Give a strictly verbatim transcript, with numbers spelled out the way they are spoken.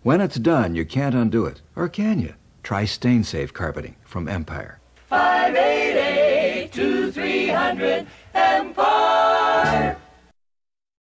When it's done, you can't undo it. Or can you? Try stain-safe carpeting from Empire. five eight eight, two three hundred Empire.